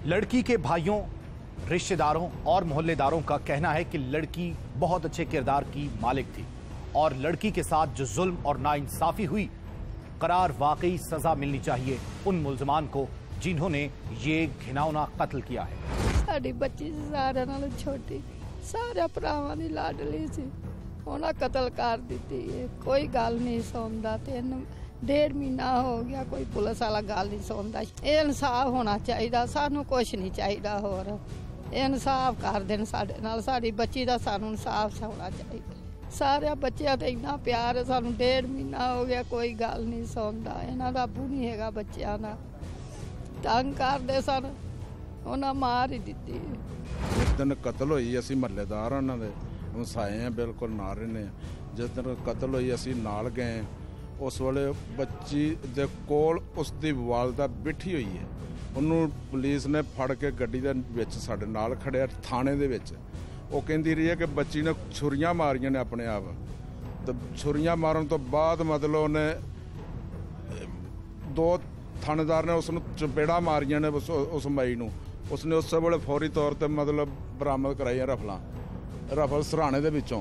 लड़की के भाइयों, रिश्तेदारों और मोहल्लेदारों का कहना है कि लड़की बहुत अच्छे किरदार की मालिक थी और लड़की के साथ जो जुल्म और नाइंसाफी हुई, करार वाकई सजा मिलनी चाहिए उन मुल्जमान को जिन्होंने ये घिनौना कत्ल किया है। साडी बच्ची सारे नालों छोटी, सारे भरावां दी लाडली सी, उन्हें कत्ल कर दिती है। कोई गल नहीं सुनता, 1.5 महीना हो गया कोई पुलिस वाला गल नहीं सुनता। इंसाफ होना चाहिए, सानू कुछ नहीं चाहिए होर, इंसाफ कर देन साडे नाल, साडी बच्ची दा सानू इंसाफ होना चाहिए। सारे बच्चों ते इन्ना प्यार है, सानू 1.5 महीना हो गया कोई गल नहीं सुनता। इन्हां दा अबू नहीं हैगा, बच्चों दा तंग करदे सन, उन्हें मार ही दिती। जिस दिन कत्ल होई असीं महल्लेदार उन्हां दे हंसाए हैं, बिल्कुल नाल रहिंदे हैं। जिस दिन कत्ल होई असीं नाल गए, उस वेले बच्ची दे कोल उसदी वालदा बैठी हुई है। उन्होंने पुलिस ने फड़ के गड्डी दे विच साडे नाल खड़िया थाने दे विच। वो कहती रही है कि बच्ची ने छुरियां मारियां ने अपने आप, तो छुरियां मारन तो बाद मतलब उन्हें 2 थानेदार ने उसनूं चपेड़ा मारियां ने उस मई नूं। उसने उस वेले फौरी तौर पर मतलब बरामद कराई रफल सराणे दे विचों।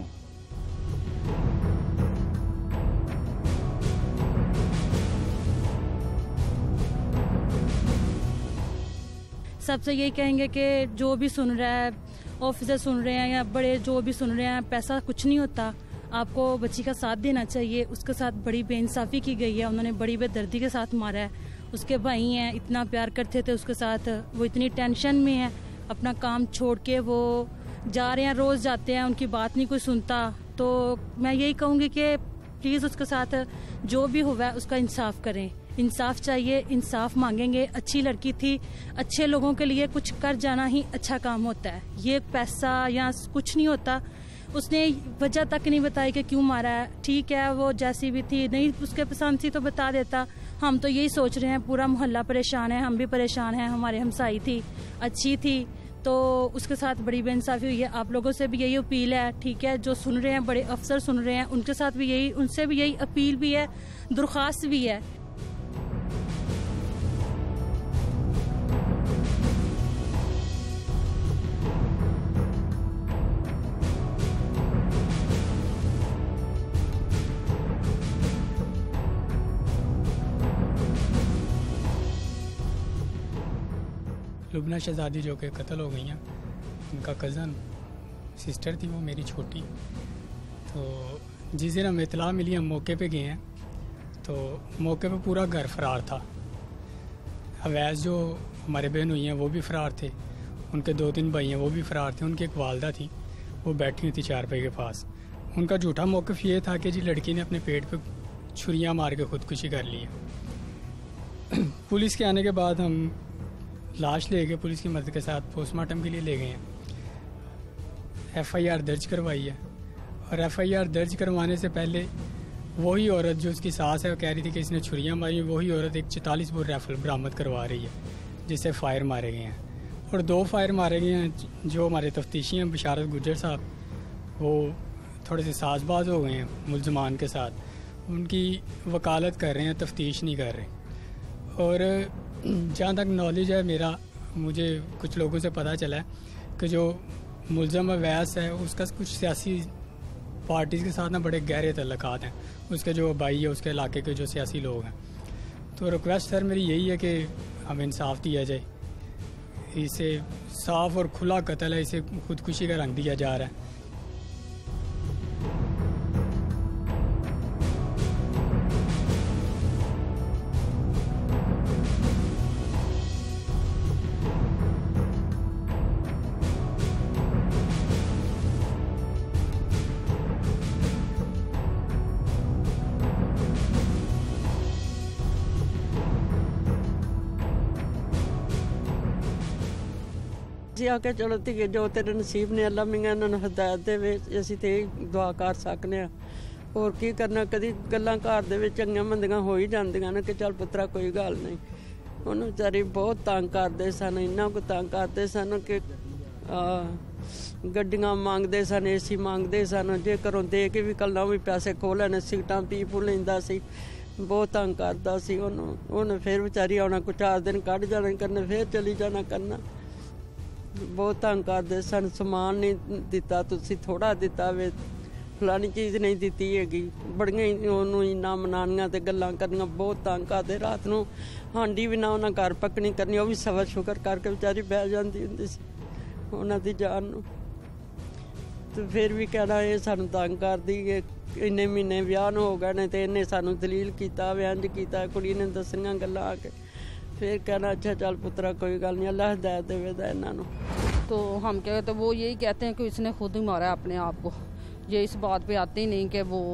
सबसे यही कहेंगे कि जो भी सुन रहा है, ऑफिसर सुन रहे हैं या बड़े जो भी सुन रहे हैं, पैसा कुछ नहीं होता, आपको बच्ची का साथ देना चाहिए। उसके साथ बड़ी बेइंसाफी की गई है, उन्होंने बड़ी बेदर्दी के साथ मारा है। उसके भाई हैं, इतना प्यार करते थे उसके साथ, वो इतनी टेंशन में है, अपना काम छोड़ के वो जा रहे हैं, रोज जाते हैं, उनकी बात नहीं कोई सुनता। तो मैं यही कहूँगी कि प्लीज़ उसके साथ जो भी हुआ है उसका इंसाफ करें। इंसाफ चाहिए, इंसाफ मांगेंगे। अच्छी लड़की थी, अच्छे लोगों के लिए कुछ कर जाना ही अच्छा काम होता है, ये पैसा या कुछ नहीं होता। उसने वजह तक नहीं बताई कि क्यों मारा है। ठीक है, वो जैसी भी थी, नहीं उसके पसंद थी तो बता देता। हम तो यही सोच रहे हैं, पूरा मोहल्ला परेशान है, हम भी परेशान हैं। हमारे हमसाई थी, अच्छी थी, तो उसके साथ बड़ी बेइंसाफी हुई है। आप लोगों से भी यही अपील है, ठीक है, जो सुन रहे हैं, बड़े अफसर सुन रहे हैं, उनके साथ भी यही, उनसे भी यही अपील भी है, दरख्वास्त भी है। लुबना शहजादी जो कि कत्ल हो गई हैं, उनका कज़न सिस्टर थी, वो मेरी छोटी। तो जिस दिन हमें इतला मिली हम मौके पे गए हैं, तो मौके पे पूरा घर फरार था। अवैस जो हमारे बहन हुई हैं वो भी फरार थे, उनके 2-3 भाई हैं वो भी फरार थे। उनकी एक वालदा थी, वो बैठी हुई थी चारपाई के पास। उनका झूठा मौक़िफ़ ये था कि जी लड़की ने अपने पेट पे छुरियाँ मार के ख़ुदकुशी कर ली है। पुलिस के आने के बाद हम लाश ले गए, पुलिस की मदद के साथ पोस्टमार्टम के लिए ले गए हैं। FIR दर्ज करवाई है, और FIR दर्ज करवाने से पहले वही औरत जो उसकी सास है वो कह रही थी कि इसने छुरियां मारी, वही औरत एक 44 बोर राइफल बरामद करवा रही है जिससे फायर मारे गए हैं। और 2 फायर मारे गए हैं। जो हमारे तफ्तीशी हैं बिशारत गुज्जर साहब, वो थोड़े से साजबाज हो गए हैं मुल्जमान के साथ, उनकी वकालत कर रहे हैं, तफ्तीश नहीं कर रहे। और जहाँ तक नॉलेज है मेरा, मुझे कुछ लोगों से पता चला है कि जो मुल्ज़म अवैस है उसका कुछ सियासी पार्टीज़ के साथ ना बड़े गहरे तल्लुकात हैं। उसके जो भाई है, उसके इलाके के जो सियासी लोग हैं। तो रिक्वेस्ट सर मेरी यही है कि हमें इंसाफ दिया जाए। इसे साफ़ और खुला कत्ल है, इसे खुदकुशी का रंग दिया जा रहा है। जी आके चलो धीए जो तेरे नसीब ने अल्लाह मियां इन्होंने हदायत देवे, असीं ते दुआ कर सकने आ। होर की करना, कदी गल्लां घर दे विच चंगियां मंदियां हो ही जांदियां ने कि चल पुत्तरा कोई गल नहीं। उन्होंने बेचारी बहुत तंग करते सन, इन्ना को तंग करते सन कि गड्डियां मंगते सन, AC मंगते सन, जे घरों दे के भी कल्ला भी पैसे खो लैने, सिगटां पी पू लैंदा सी। ਬਹੁਤ ਤੰਗ ਕਰਦਾ ਸੀ ਉਹਨੂੰ। ਉਹਨੇ ਫਿਰ ਵਿਚਾਰੀ ਆਉਣਾ, ਕੋਈ 4 ਦਿਨ ਕੱਢ ਜਾਣਾ ਕਰਨਾ, ਫਿਰ ਚਲੀ ਜਾਣਾ ਕਰਨਾ। ਬਹੁਤ ਤੰਗ ਕਰਦੇ ਸਨ। ਸਮਾਨ ਨਹੀਂ ਦਿੱਤਾ, ਤੁਸੀਂ ਥੋੜਾ ਦਿੱਤਾ ਵੇ, ਫਲਾਣੀ ਚੀਜ਼ ਨਹੀਂ ਦਿੱਤੀ ਹੈਗੀ। ਬੜੀਆਂ ਹੀ ਉਹਨੂੰ ਇੰਨਾ ਮਨਾਨੀਆਂ ਤੇ ਗੱਲਾਂ ਕਰਨੀਆਂ, ਬਹੁਤ ਤੰਗ ਕਰਦੇ। ਰਾਤ ਨੂੰ ਹਾਂਡੀ ਵੀ ਨਾ ਉਹਨਾਂ ਘਰ ਪੱਕਣੀ ਕਰਨੀ, ਉਹ ਵੀ ਸਬਰ ਸ਼ੁਕਰ ਕਰਕੇ ਵਿਚਾਰੀ ਬਹਿ ਜਾਂਦੀ ਹੁੰਦੀ ਸੀ ਉਹਨਾਂ ਦੀ ਜਾਨ ਨੂੰ। ਤੇ ਫਿਰ ਵੀ ਕਹਿਣਾ ਇਹ ਸਾਨੂੰ ਤੰਗ ਕਰਦੀ ਹੈ। ਇੰਨੇ ਮਹੀਨੇ ਵਿਆਹ ਨੂੰ ਹੋ ਗਏ ਨੇ ਤੇ ਇਹਨੇ ਸਾਨੂੰ ਦਲੀਲ ਕੀਤਾ, ਇੰਝ ਕੀਤਾ। ਕੁੜੀ ਨੇ ਦੱਸੀਆਂ ਗੱਲਾਂ ਆ ਕੇ, फिर कहना अच्छा चल पुत्रा कोई गल नहीं, अल्लाह हिदायत देवेगा इन्हों। तो हम क्या तो वो यही कहते हैं कि इसने खुद ही मारा है अपने आप को। ये इस बात पे आते ही नहीं कि वो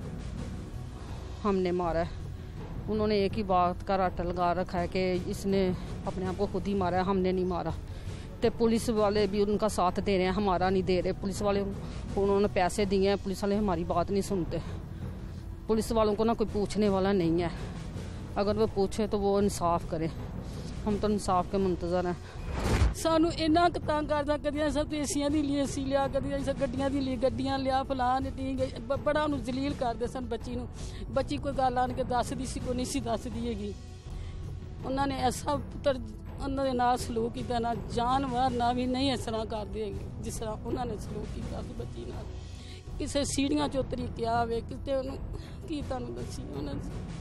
हमने मारा है। उन्होंने एक ही बात का रट्टा लगा रखा है कि इसने अपने आप को खुद ही मारा है, हमने नहीं मारा। तो पुलिस वाले भी उनका साथ दे रहे हैं, हमारा नहीं दे रहे। पुलिस वाले उन्होंने पैसे दिए हैं, पुलिस वाले हमारी बात नहीं सुनते। पुलिस वालों को ना कोई पूछने वाला नहीं है, अगर वो पूछे तो वो इंसाफ करे। हम तो इंसाफ के मुंतज़र हैं। सानू इन्ना तंग करदा, कदी सब एसियां दी लिए सी लिया, कदी गड्डियां दी लिए गड्डियां लिया, फलान दी गई। बड़ा नूं जलील करदे सन बच्ची नूं। बच्ची कोई गल आन के दसदी सी, कोई नहीं सी दसदी हैगी। उन्हां ने ऐसा पुत्र उन्हां दे नाल सलूक कीता ना, जानवर ना भी नहीं इस तरह करदे हैगे जिस तरह उन्हां ने सलूक कीता सी बच्ची नाल। किसे सीढ़ियां चों उतरी के आवे, किते उन्हूं की तुहानूं दसी उन्हां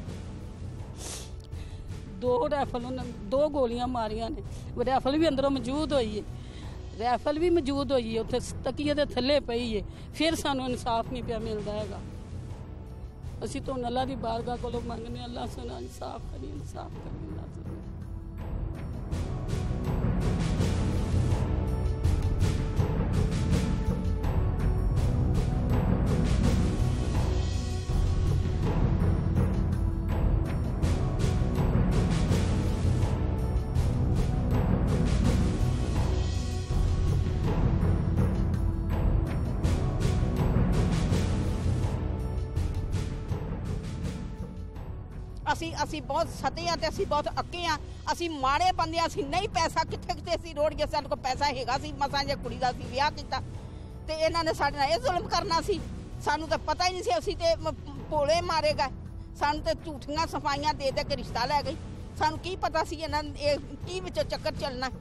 2 राइफल उन्हें 2 गोलियां मारियां ने। राइफल भी अंदरों मौजूद हुई है, राइफल भी मौजूद हुई है, उत्थे तकिए दे थल्ले पई है। फिर सानू इंसाफ नहीं पिया मिलता हैगा। असीं तो अल्लाह दी बारगाह कोलों मंगने, अल्लाह सानू इंसाफ करी, इंसाफ करी। ਅਸੀਂ ਬਹੁਤ ਸਤੇ ਆ ਤੇ ਅਸੀਂ ਬਹੁਤ ਅੱਕੇ ਆ। ਅਸੀਂ ਮਾੜੇ ਬੰਦੇ ਆ, ਅਸੀਂ ਨਹੀਂ ਪੈਸਾ ਕਿੱਥੇ ਕਿੱਥੇ ਅਸੀਂ ਰੋੜ ਗਏ। ਸਾਡੇ ਕੋਲ ਪੈਸਾ ਹੈਗਾ ਸੀ, ਮਸਾਂ ਜੇ ਕੁੜੀ ਦਾ ਸੀ ਵਿਆਹ ਕੀਤਾ ਤੇ ਇਹਨਾਂ ਨੇ ਸਾਡੇ ਨਾਲ ਇਹ ਜ਼ੁਲਮ ਕਰਨਾ ਸੀ। ਸਾਨੂੰ ਤਾਂ ਪਤਾ ਹੀ ਨਹੀਂ ਸੀ, ਅਸੀਂ ਤੇ ਭੋਲੇ ਮਾਰੇ ਗਏ। ਸਾਨੂੰ ਤੇ ਝੂਠੀਆਂ ਸਫਾਈਆਂ ਦੇ ਦੇ ਕੇ ਰਿਸ਼ਤਾ ਲੈ ਗਈ। ਸਾਨੂੰ ਕੀ ਪਤਾ ਸੀ ਇਹਨਾਂ ਇਹ ਕੀ ਵਿੱਚੋਂ ਚੱਕਰ ਚੱਲਣਾ।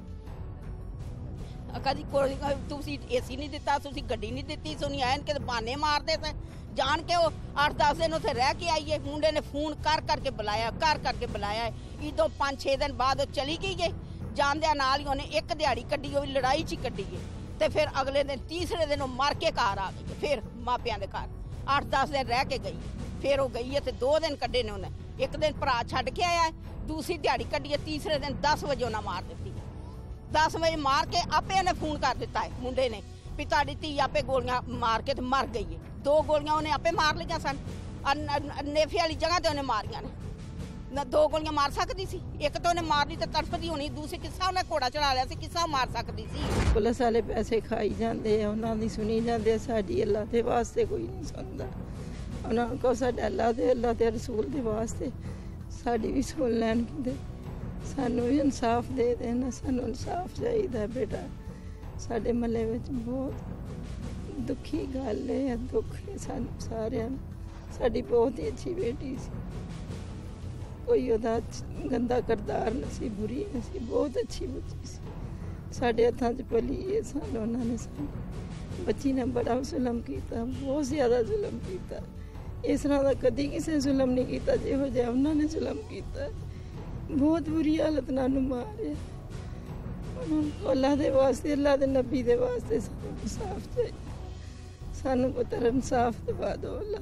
ਕਦੀ ਕੋਈ ਤੁਸੀਂ ਏਸੀ ਨਹੀਂ ਦਿੱਤਾ, ਤੁਸੀਂ ਗੱਡੀ ਨਹੀਂ ਦਿੱਤੀ, ਸੁਣੀ ਆਣ ਕੇ ਬਹਾਨੇ ਮਾਰਦੇ ਸੀ जान के। वो 8-10 दिन उसे रह के आई है। मुंडे ने फोन कर करके बुलाया है। इदों 5-6 दिन बाद चली गई है। जांदे नाल ही उन्हें एक दिहाड़ी कड्डी, वो लड़ाई च कड्डी है। तो फिर अगले दिन तीसरे दिन वो मर के घर आ गई है। फिर मापियां दे घर 8-10 दिन रह के गई, फिर वो गई है। तो 2 दिन कड्डे ने उन्हें, एक दिन भरा छड्ड के आया है, दूसरी दिहाड़ी कड्डी है, तीसरे दिन 10 बजे उन्हें मार दी। 10 बजे मार के आपे उन्हें फोन कर दिता है मुंडे ने भी तुहाडी धी आपे गोलियां मार के मर गई है। 2 गोलियां उन्हें आपे मार लिया सन, नेफे वाली जगह ते उन्हें मारियां ने। 2 गोलियां मार सकती सी, एक तो उन्हें मारनी तो तड़फदी होनी, दूसरी किस्सा उन्हें घोड़ा चढ़ा लिया सी, किस्सा मार सकती सी। पुलिस वाले पैसे खाई जाते हैं, उन्होंने सुनी जाते। साड़ी अल्लाह के वास्ते कोई नहीं सुनता। उन्होंने को साडा अल्लाह के रसूल के वास्ते साड़ी भी सुन लैन कि सानू भी इंसाफ दे देना। सानू इंसाफ चाहिए बेटा। साडे महल्ले विच बहुत दुखी गल है, दुख है सानू सारियां। साडी बहुत ही अच्छी बेटी सी, कोई ओदा गंदा किरदार नहीं सी, बुरी नहीं सी, बहुत अच्छी बच्ची सी। साडे हत्थां च पली है। सानू उन्होंने सानू बच्ची ने बड़ा जुल्म किया, बहुत ज़्यादा जुल्म किया। इस तरह का कदी किसी जुल्म नहीं किया जिहो जिहा उन्होंने जुल्म किया। बहुत बुरी हालत नाल मारे। अल्लाह दे वास्ते, अल्लाह दे नबी दे वास्ते सानू इंसाफ चाहिए। सानू पुत्र इंसाफ दिवा दो अल्लाह।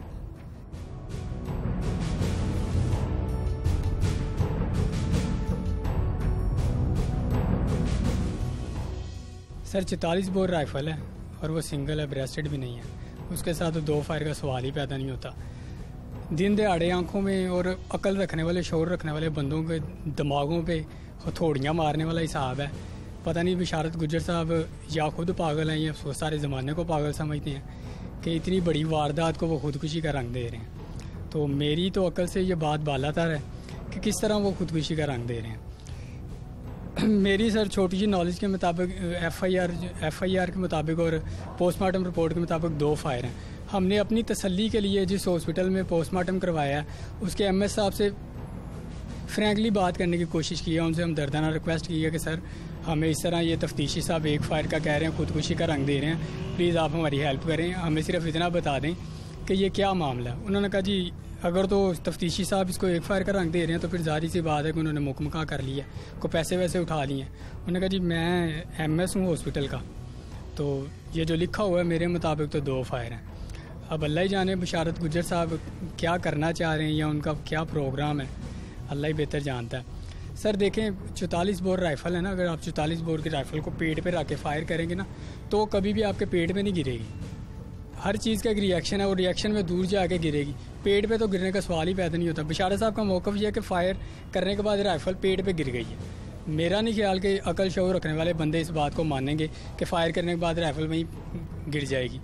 सर 44 बोर राइफल है और वो सिंगल है, ब्रेस्टेड भी नहीं है। उसके साथ तो 2 फायर का सवाल ही पैदा नहीं होता। दिन दहाड़े आंखों में और अकल रखने वाले, शौर रखने वाले बंदों के दिमागों पे हथौड़ियाँ मारने वाला हिसाब है। पता नहीं बिशारत गुज्जर साहब या खुद पागल हैं या सारे ज़माने को पागल समझते हैं कि इतनी बड़ी वारदात को वो खुदकुशी का रंग दे रहे हैं। तो मेरी तो अकल से ये बात बालातर है कि किस तरह वो खुदकुशी का रंग दे रहे हैं। मेरी सर छोटी सी नॉलेज के मुताबिक एफ आई आर के मुताबिक और पोस्टमार्टम रिपोर्ट के मुताबिक 2 फायर हैं। हमने अपनी तसल्ली के लिए जिस हॉस्पिटल में पोस्टमार्टम करवाया उसके एमएस साहब से फ्रैंकली बात करने की कोशिश की है। उनसे हम दर्दाना रिक्वेस्ट की है कि सर हमें इस तरह ये तफ्तीशी साहब एक फायर का कह रहे हैं, खुदकुशी का रंग दे रहे हैं, प्लीज़ आप हमारी हेल्प करें, हमें सिर्फ इतना बता दें कि ये क्या मामला है। उन्होंने कहा जी अगर तो तफ्तीशी साहब इसको एक फायर का रंग दे रहे हैं तो फिर जाहिर सी बात है कि उन्होंने मुकमका कर लिया, को पैसे वैसे उठा लिए हैं। उन्होंने कहा जी मैं एमएस हूँ हॉस्पिटल का, तो ये जो लिखा हुआ है मेरे मुताबिक तो 2 फायर हैं। अब अल्लाह ही जाने बशारत गुज्जर साहब क्या करना चाह रहे हैं या उनका क्या प्रोग्राम है, अल्लाह ही बेहतर जानता है। सर देखें 44 बोर राइफ़ल है ना, अगर आप 44 बोर की राइफ़ल को पेट पे रख के फायर करेंगे ना तो कभी भी आपके पेट में नहीं गिरेगी। हर चीज़ का एक रिएक्शन है और रिएक्शन में दूर जाके गिरेगी, पेट पे तो गिरने का सवाल ही पैदा नहीं होता। बशारत साहब का मौक़िफ़ यह है कि फ़ायर करने के बाद राइफ़ल पेट पे गिर गई है। मेरा नहीं ख्याल कि अकल शऊर रखने वाले बंदे इस बात को मानेंगे कि फ़ायर करने के बाद राइफ़ल वहीं गिर जाएगी।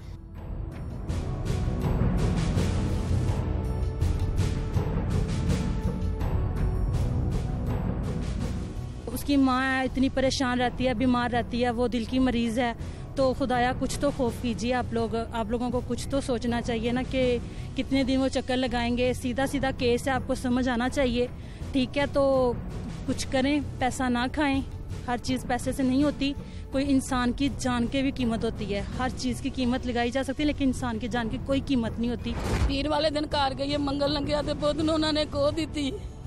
उसकी माँ इतनी परेशान रहती है, बीमार रहती है, वो दिल की मरीज़ है, तो खुदाया कुछ तो खौफ कीजिए आप लोगों को कुछ तो सोचना चाहिए ना कि कितने दिन वो चक्कर लगाएंगे। सीधा सीधा केस है, आपको समझ आना चाहिए, ठीक है? तो कुछ करें, पैसा ना खाएं, हर चीज़ पैसे से नहीं होती, कोई इंसान की जान की भी कीमत होती है। हर चीज़ की कीमत लगाई जा सकती है लेकिन इंसान की जान की कोई कीमत नहीं होती। पीर वाले दिन घर गई, मंगल लंघिया तो बहुत उन्होंने कह दी थी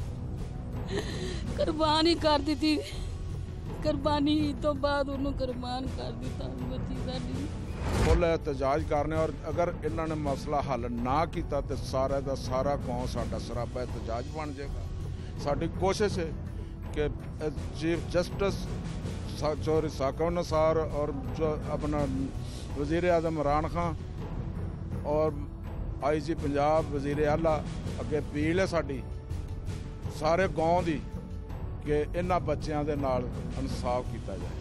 कुर्बानी कर दी थी, कुर्बानी तो बाद उन्होंने कुर्बान कर दिता बच्ची साडी। फुल एहतजाज करने और अगर इन्होंने मसला हल ना किया तो सारा का सारा गाँव साडा सरापा एहतजाज बन जाएगा। साडी कोशिश है कि चीफ जस्टिस चौधरी साकिब निसार और जो अपना वज़ीर आज़म इमरान खान और IG पंजाब वज़ीर आला अगे अपील है साडी सारे गाँव की कि इन्हां बच्चों के नाल इंसाफ किया जाए।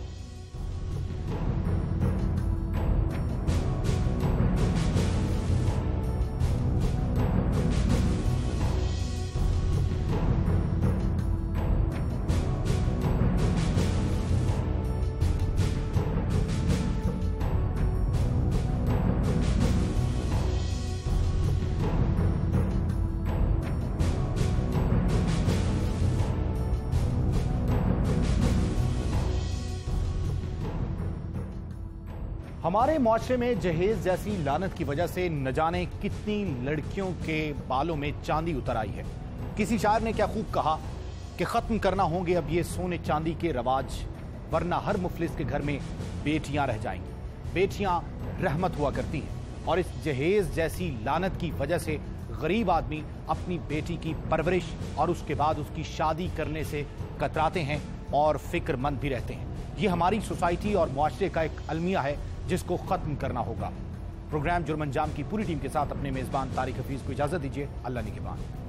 हमारे मुआशरे में जहेज जैसी लानत की वजह से न जाने कितनी लड़कियों के बालों में चांदी उतर आई है। किसी शायर ने क्या खूब कहा कि खत्म करना होंगे अब ये सोने चांदी के रवाज, वरना हर मुफलिस के घर में बेटियां रह जाएंगी। बेटियां रहमत हुआ करती हैं और इस जहेज जैसी लानत की वजह से गरीब आदमी अपनी बेटी की परवरिश और उसके बाद उसकी शादी करने से कतराते हैं और फिक्रमंद भी रहते हैं। ये हमारी सोसाइटी और मुआशरे का एक अलमिया है जिसको खत्म करना होगा। प्रोग्राम जुर्म अंजाम की पूरी टीम के साथ अपने मेजबान तारिक हफीज को इजाजत दीजिए। अल्लाह निगहबान।